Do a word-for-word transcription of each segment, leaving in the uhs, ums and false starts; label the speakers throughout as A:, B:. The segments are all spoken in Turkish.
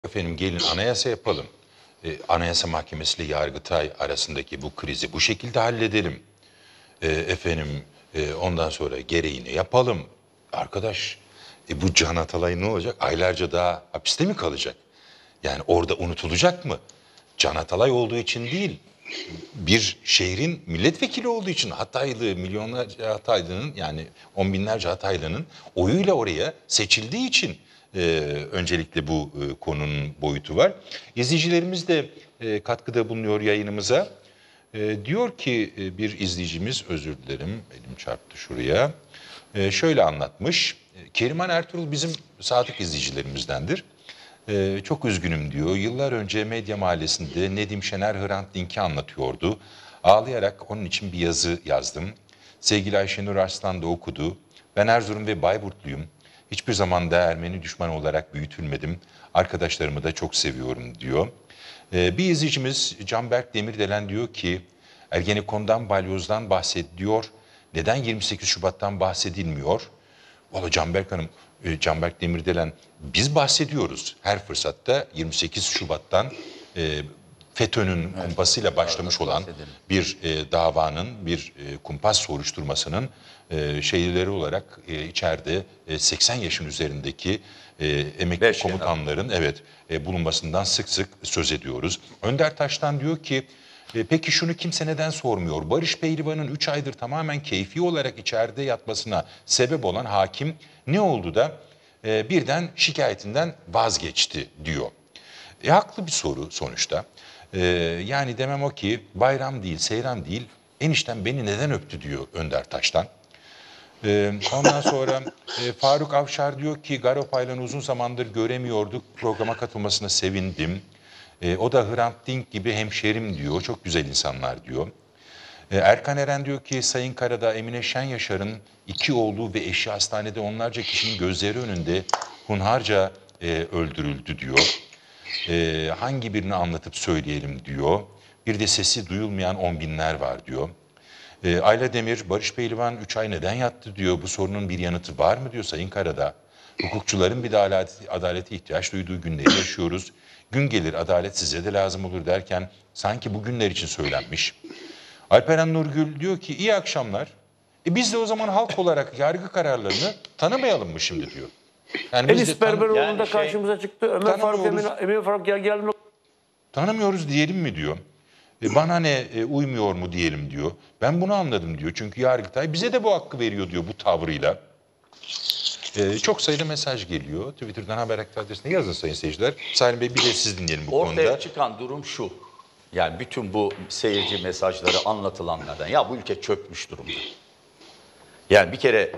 A: Efendim gelin anayasa yapalım. E, Anayasa Mahkemesi ile Yargıtay arasındaki bu krizi bu şekilde halledelim. E, efendim e, ondan sonra gereğini yapalım. Arkadaş e, bu Can Atalay ne olacak? Aylarca daha hapiste mi kalacak? Yani orada unutulacak mı? Can Atalay olduğu için değil, bir şehrin milletvekili olduğu için Hataylı, milyonlarca Hataylı'nın yani on binlerce Hataylı'nın oyuyla oraya seçildiği için e, öncelikle bu e, konunun boyutu var. İzleyicilerimiz de e, katkıda bulunuyor yayınımıza. E, diyor ki e, bir izleyicimiz, özür dilerim elim çarptı şuraya, e, şöyle anlatmış. Keriman Ertuğrul bizim sadık izleyicilerimizdendir. Ee, çok üzgünüm diyor. Yıllar önce Medya Mahallesi'nde Nedim Şener Hrant Dink'i anlatıyordu. Ağlayarak onun için bir yazı yazdım. Sevgili Ayşenur Arslan da okudu. Ben Erzurum ve Bayburtluyum. Hiçbir zaman da Ermeni düşmanı olarak büyütülmedim. Arkadaşlarımı da çok seviyorum diyor. Ee, bir izleyicimiz Canberk Demirdelen diyor ki Ergenekon'dan, balyozdan bahsediyor. Neden yirmi sekiz Şubat'tan bahsedilmiyor? Valla Canberk Hanım, Canberk Demirdelen biz bahsediyoruz her fırsatta yirmi sekiz Şubat'tan e, FETÖ'nün evet, kumpasıyla başlamış evet, olan bir e, davanın, bir e, kumpas soruşturmasının e, şeyleri olarak e, içeride e, seksen yaşın üzerindeki e, emekli Beş komutanların yani. evet e, bulunmasından sık sık söz ediyoruz. Önder Taş'tan diyor ki, E, peki şunu kimse neden sormuyor? Barış Pehlivan'ın üç aydır tamamen keyfi olarak içeride yatmasına sebep olan hakim ne oldu da e, birden şikayetinden vazgeçti diyor. E, haklı bir soru sonuçta. E, yani demem o ki bayram değil, seyran değil, enişten beni neden öptü diyor Önder Taş'tan. E, ondan sonra e, Faruk Avşar diyor ki Garopaylan'ı uzun zamandır göremiyorduk, programa katılmasına sevindim. E, o da Hrant Dink gibi hemşerim diyor. Çok güzel insanlar diyor. E, Erkan Eren diyor ki Sayın Karadağ, Emine Şenyasar'ın iki oğlu ve eşi hastanede onlarca kişinin gözleri önünde hunharca e, öldürüldü diyor. E, hangi birini anlatıp söyleyelim diyor. Bir de sesi duyulmayan on binler var diyor. E, Ayla Demir, Barış Pehlivan üç ay neden yattı diyor. Bu sorunun bir yanıtı var mı diyor Sayın Karadağ. Hukukçuların bir de adalete, adalete ihtiyaç duyduğu günleri yaşıyoruz. Gün gelir adalet size de lazım olur derken sanki bu günler için söylenmiş. Alperen Nurgül diyor ki iyi akşamlar. E biz de o zaman halk olarak yargı kararlarını tanımayalım mı şimdi diyor.
B: Yani Enis Berberoğlu'nda yani şey, karşımıza çıktı. Ömer Faruk Emin, Emin Faruk gel gel.
A: Tanımıyoruz diyelim mi diyor. E bana ne e, uymuyor mu diyelim diyor. Ben bunu anladım diyor. Çünkü Yargıtay bize de bu hakkı veriyor diyor bu tavrıyla. Ee, çok sayıda mesaj geliyor. Twitter'dan haber adresine yazın sayın seyirciler. Salim Bey bir de siz dinleyelim bu
C: Ortaya
A: konuda.
C: Ortaya çıkan durum şu. Yani bütün bu seyirci mesajları anlatılanlardan. Ya bu ülke çökmüş durumda. Yani bir kere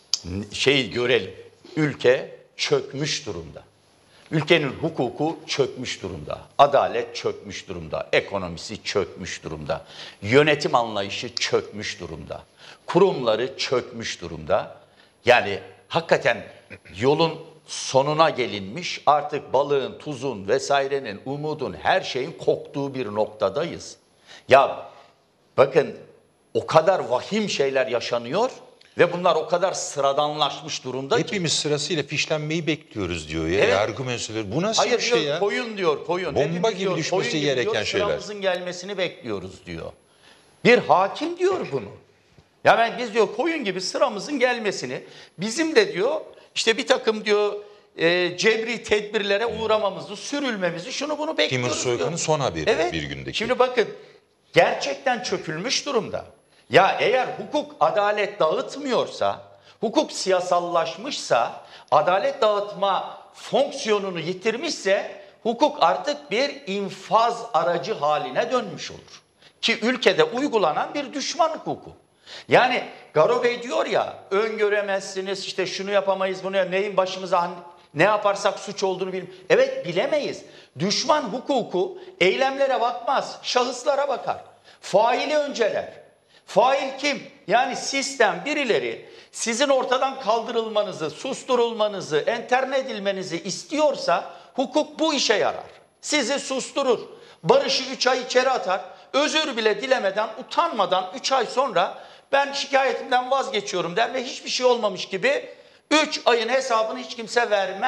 C: şeyi görelim. Ülke çökmüş durumda. Ülkenin hukuku çökmüş durumda. Adalet çökmüş durumda. Ekonomisi çökmüş durumda. Yönetim anlayışı çökmüş durumda. Kurumları çökmüş durumda. Yani hakikaten yolun sonuna gelinmiş, artık balığın, tuzun vesairenin, umudun, her şeyin koktuğu bir noktadayız. Ya bakın o kadar vahim şeyler yaşanıyor ve bunlar o kadar sıradanlaşmış durumda
A: Hepimiz ki. Hepimiz sırasıyla fişlenmeyi bekliyoruz diyor ya.
C: Evet.
A: Yargı mensuları. Bu nasıl
C: Hayır,
A: bir şey
C: diyor,
A: ya?
C: Koyun diyor, koyun.
A: Bomba
C: Hepimiz
A: gibi
C: diyor,
A: düşmesi
C: koyun
A: gereken
C: diyor,
A: şeyler.
C: Sıramızın gelmesini bekliyoruz diyor. Bir hakim diyor bunu. Ya ben biz diyor koyun gibi sıramızın gelmesini, bizim de diyor işte bir takım diyor e, cebri tedbirlere uğramamızı, sürülmemizi, şunu bunu bekliyoruz
A: Timur Soykan'ın
C: diyor.
A: son haberi
C: evet.
A: bir gündeki.
C: Şimdi bakın gerçekten çökülmüş durumda. Ya eğer hukuk adalet dağıtmıyorsa, hukuk siyasallaşmışsa, adalet dağıtma fonksiyonunu yitirmişse hukuk artık bir infaz aracı haline dönmüş olur. Ki ülkede uygulanan bir düşman hukuku. Yani Garo Bey diyor ya, öngöremezsiniz, işte şunu yapamayız, bunu ya, neyin başımıza ne yaparsak suç olduğunu bilmiyoruz. Evet, bilemeyiz. Düşman hukuku eylemlere bakmaz, şahıslara bakar. Faili önceler. Fail kim? Yani sistem, birileri sizin ortadan kaldırılmanızı, susturulmanızı, enterne edilmenizi istiyorsa hukuk bu işe yarar. Sizi susturur. Barış'ı üç ay içeri atar. Özür bile dilemeden, utanmadan üç ay sonra ben şikayetimden vazgeçiyorum der ve hiçbir şey olmamış gibi üç ayın hesabını hiç kimse vermez.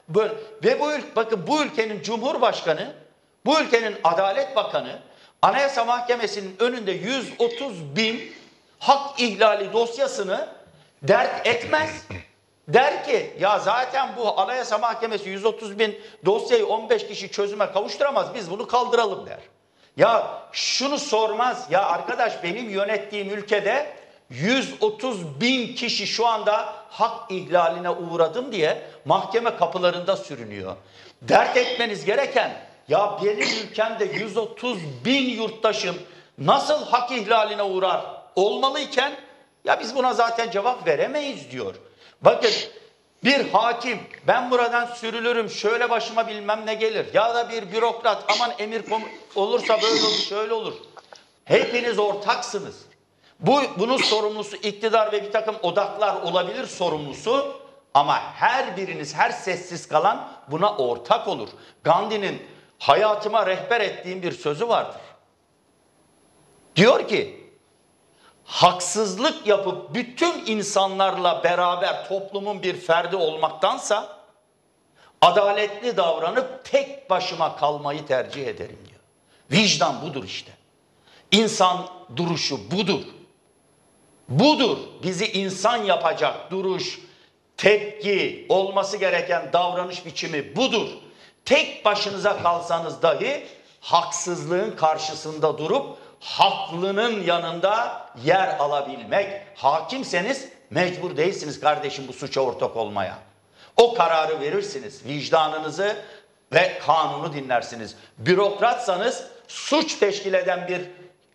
C: Böyle. Ve bu ülke, bakın bu ülkenin Cumhurbaşkanı, bu ülkenin Adalet Bakanı, Anayasa Mahkemesi'nin önünde yüz otuz bin hak ihlali dosyasını dert etmez. Der ki ya zaten bu Anayasa Mahkemesi yüz otuz bin dosyayı on beş kişi çözüme kavuşturamaz, biz bunu kaldıralım der. Ya şunu sormaz ya arkadaş, benim yönettiğim ülkede yüz otuz bin kişi şu anda hak ihlaline uğradım diye mahkeme kapılarında sürünüyor. Dert etmeniz gereken ya benim ülkemde yüz otuz bin yurttaşım nasıl hak ihlaline uğrar olmalıyken ya biz buna zaten cevap veremeyiz diyor. Bakın bir hakim ben buradan sürülürüm şöyle başıma bilmem ne gelir ya da bir bürokrat aman emir olursa böyle olur şöyle olur. Hepiniz ortaksınız. Bu, bunun sorumlusu iktidar ve bir takım odaklar olabilir sorumlusu ama her biriniz her sessiz kalan buna ortak olur. Gandhi'nin hayatıma rehber ettiğim bir sözü vardır. Diyor ki haksızlık yapıp bütün insanlarla beraber toplumun bir ferdi olmaktansa adaletli davranıp tek başıma kalmayı tercih ederim diyor. Vicdan budur işte. İnsan duruşu budur. Budur. Bizi insan yapacak duruş, tepki, olması gereken davranış biçimi budur. Tek başınıza kalsanız dahi haksızlığın karşısında durup haklının yanında yer alabilmek. Hakimseniz mecbur değilsiniz kardeşim bu suça ortak olmaya. O kararı verirsiniz. Vicdanınızı ve kanunu dinlersiniz. Bürokratsanız suç teşkil eden bir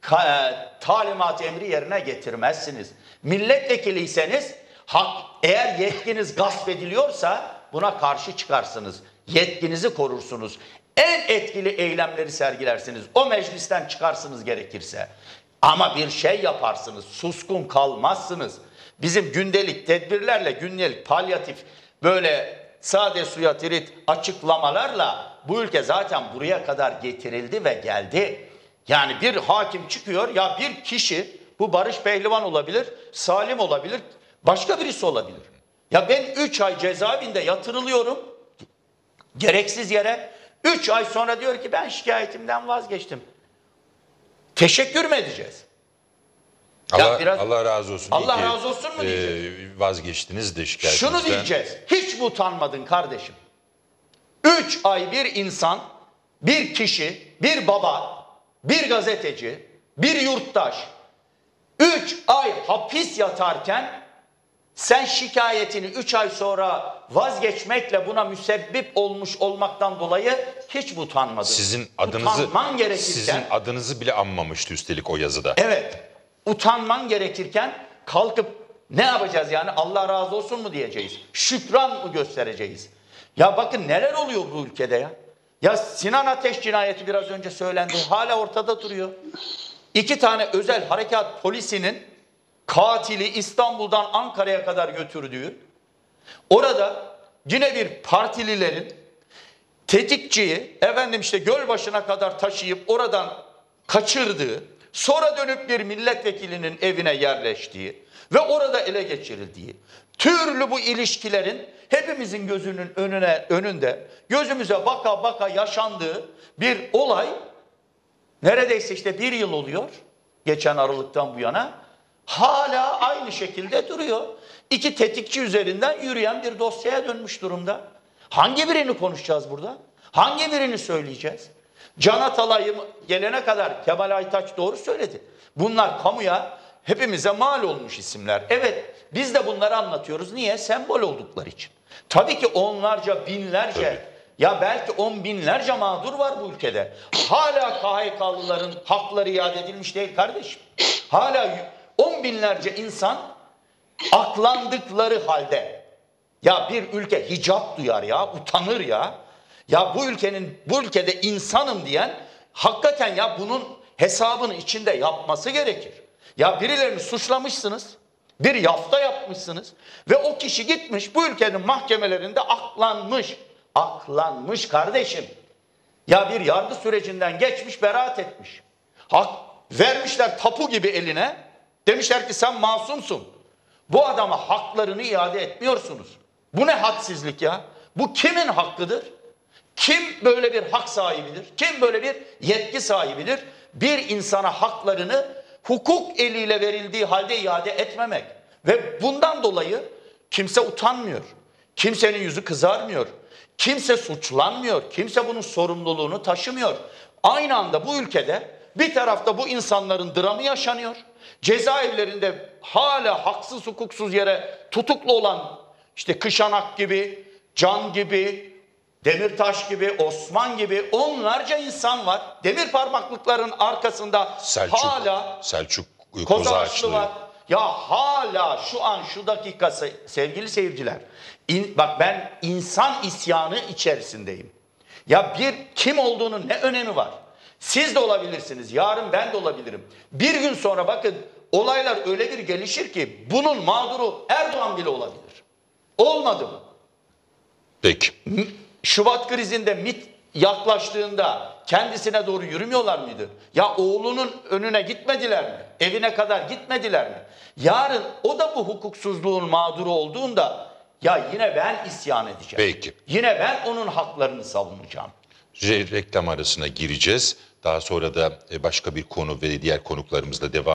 C: talimat emri yerine getirmezsiniz. Milletvekiliyseniz hak, eğer yetkiniz gasp ediliyorsa buna karşı çıkarsınız. Yetkinizi korursunuz. En etkili eylemleri sergilersiniz. O meclisten çıkarsınız gerekirse. Ama bir şey yaparsınız, suskun kalmazsınız. Bizim gündelik tedbirlerle, gündelik palyatif böyle sade suya tirit açıklamalarla bu ülke zaten buraya kadar getirildi ve geldi. Yani bir hakim çıkıyor ya bir kişi, bu Barış Pehlivan olabilir, Salim olabilir, başka birisi olabilir. Ya ben üç ay cezaevinde yatırılıyorum gereksiz yere. üç ay sonra diyor ki ben şikayetimden vazgeçtim. Teşekkür mü edeceğiz?
A: Allah,
C: biraz,
A: Allah razı olsun.
C: Allah
A: İyi ki,
C: razı olsun mu diyeceğiz?
A: E, vazgeçtiniz de şikayetinizden.
C: Şunu diyeceğiz. Hiç mi utanmadın kardeşim? üç ay bir insan, bir kişi, bir baba, bir gazeteci, bir yurttaş üç ay hapis yatarken sen şikayetini üç ay sonra vazgeçmekle buna müsebbip olmuş olmaktan dolayı hiç mi utanmadın?
A: Sizin adınızı
C: Utanman gerekirken,
A: sizin adınızı bile anmamıştı üstelik o yazıda.
C: Evet. Utanman gerekirken kalkıp ne yapacağız yani Allah razı olsun mu diyeceğiz? Şükran mı göstereceğiz? Ya bakın neler oluyor bu ülkede ya. Ya Sinan Ateş cinayeti biraz önce söylendi. Hala ortada duruyor. İki tane özel harekat polisinin katili İstanbul'dan Ankara'ya kadar götürdüğü, orada yine bir partililerin tetikçiyi efendim işte Gölbaşı'na kadar taşıyıp oradan kaçırdığı, sonra dönüp bir milletvekilinin evine yerleştiği ve orada ele geçirildiği, türlü bu ilişkilerin hepimizin gözünün önüne önünde gözümüze baka baka yaşandığı bir olay neredeyse işte bir yıl oluyor geçen Aralık'tan bu yana. Hala aynı şekilde duruyor. İki tetikçi üzerinden yürüyen bir dosyaya dönmüş durumda. Hangi birini konuşacağız burada? Hangi birini söyleyeceğiz? Can Atalay'ı gelene kadar Kemal Aytaç doğru söyledi. Bunlar kamuya hepimize mal olmuş isimler. Evet biz de bunları anlatıyoruz. Niye? Sembol oldukları için. Tabii ki onlarca binlerce Tabii. ya belki on binlerce mağdur var bu ülkede. Hala K H K'lıların hakları iade edilmiş değil kardeşim. Hala on binlerce insan aklandıkları halde ya bir ülke hicap duyar ya, utanır ya. Ya bu ülkenin bu ülkede insanım diyen hakikaten ya bunun hesabını içinde yapması gerekir. Ya birilerini suçlamışsınız, bir yafta yapmışsınız ve o kişi gitmiş bu ülkenin mahkemelerinde aklanmış. Aklanmış kardeşim. Ya bir yargı sürecinden geçmiş, beraat etmiş. Hak vermişler tapu gibi eline. Demişler ki sen masumsun. Bu adama haklarını iade etmiyorsunuz. Bu ne hadsizlik ya? Bu kimin hakkıdır? Kim böyle bir hak sahibidir? Kim böyle bir yetki sahibidir? Bir insana haklarını hukuk eliyle verildiği halde iade etmemek. Ve bundan dolayı kimse utanmıyor. Kimsenin yüzü kızarmıyor. Kimse suçlanmıyor. Kimse bunun sorumluluğunu taşımıyor. Aynı anda bu ülkede bir tarafta bu insanların dramı yaşanıyor. Cezaevlerinde hala haksız hukuksuz yere tutuklu olan işte Kışanak gibi, Can gibi, Demirtaş gibi, Osman gibi onlarca insan var. Demir parmaklıkların arkasında
A: Selçuk,
C: hala
A: Selçuk
C: Kozağaçlı
A: Kozağaçlı
C: var. Ya hala şu an şu dakika sevgili seyirciler. in- bak ben insan isyanı içerisindeyim. Ya bir kim olduğunun ne önemi var? Siz de olabilirsiniz. Yarın ben de olabilirim. Bir gün sonra bakın olaylar öyle bir gelişir ki bunun mağduru Erdoğan bile olabilir. Olmadı mı?
A: Peki.
C: Şubat krizinde MİT yaklaştığında kendisine doğru yürümüyorlar mıydı? Ya oğlunun önüne gitmediler mi? Evine kadar gitmediler mi? Yarın o da bu hukuksuzluğun mağduru olduğunda ya yine ben isyan edeceğim.
A: Peki.
C: Yine ben onun haklarını savunacağım.
A: Reklam arasına gireceğiz. Daha sonra da başka bir konu ve diğer konuklarımızla devam